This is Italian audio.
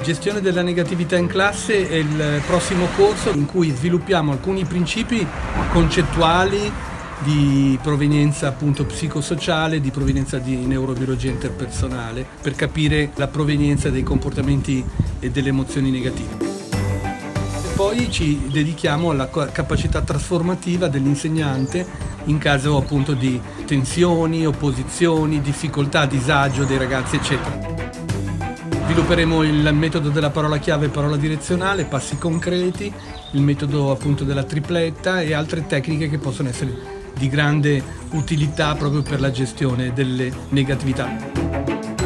Gestione della negatività in classe è il prossimo corso in cui sviluppiamo alcuni principi concettuali di provenienza appunto psicosociale, di provenienza di neurobiologia interpersonale, per capire la provenienza dei comportamenti e delle emozioni negative. Poi ci dedichiamo alla capacità trasformativa dell'insegnante in caso appunto di tensioni, opposizioni, difficoltà, disagio dei ragazzi, eccetera. Svilupperemo il metodo della parola chiave, parola direzionale, passi concreti, il metodo appunto della tripletta e altre tecniche che possono essere di grande utilità proprio per la gestione delle negatività.